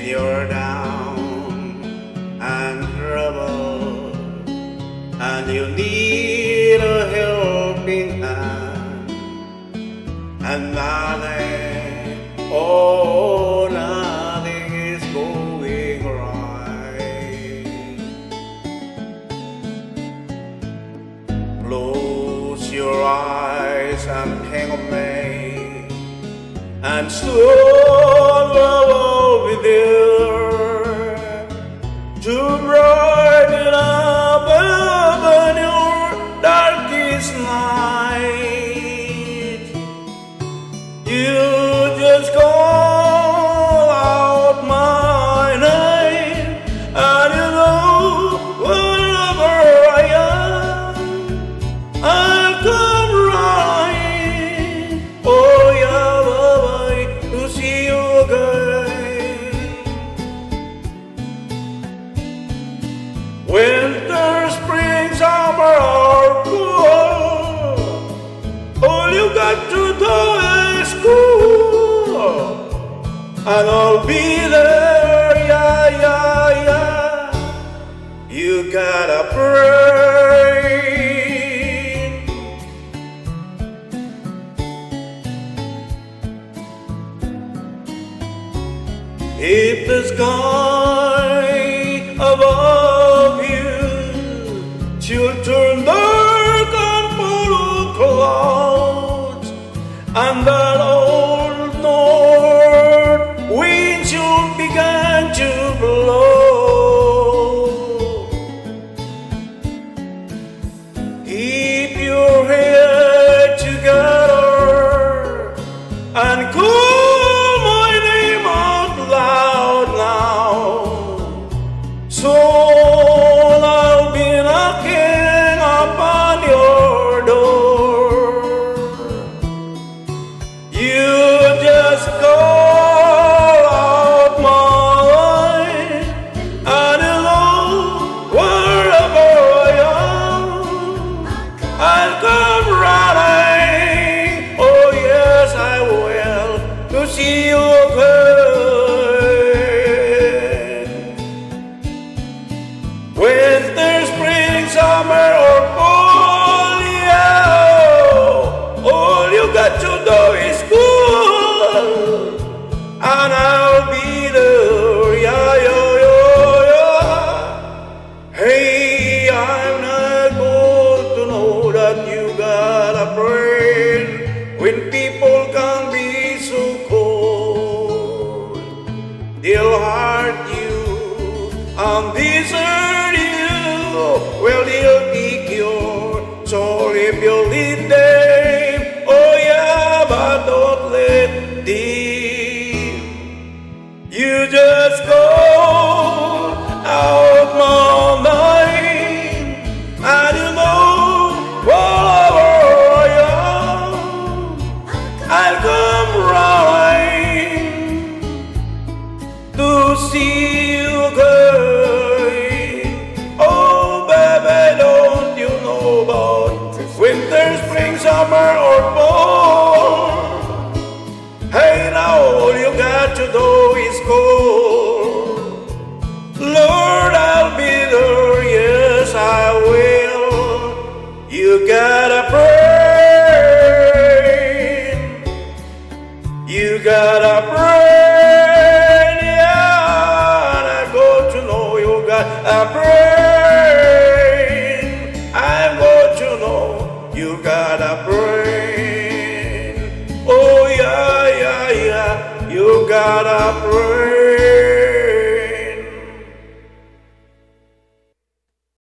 you're down and troubled, and you need a helping hand, and nothing, oh, nothing is going right. Close your eyes and hang on me, and soon I'll be there to brighten up even your darkest night. You just call out my name, and you know wherever I am, I'll come running. Oh yeah, to see you again. Winter, spring, summer, or fall, all you got to do is call, and I'll be there, yeah, yeah, yeah. You gotta pray. If the sky above you should turn dark and full of clouds, and that old north wind should begin to blow, keep your head together and call my name out loud now. Soon I'll be knocking upon your door. You just call out mine, and you know wherever I am, I'll come running. Oh yes, I will, to see you again. Winter, spring, summer, or fall, yeah, all you got to do is call, and I'll be there, yeah, yeah, yeah, yeah. Hey, I'm not good to know that you got a friend when people can be so cold. They'll hurt you and desert you, well, they'll take your soul if you lead them. Oh yeah, but don't let them. You just go out my name, and you know wherever I am, I'll come running to see you again. Oh baby, don't you know about winter, spring, summer, or fall? Hey, now all you got to do is call. Lord, I'll be there, yes I will. You gotta pray, you gotta pray, yeah, and I got to know you gotta pray.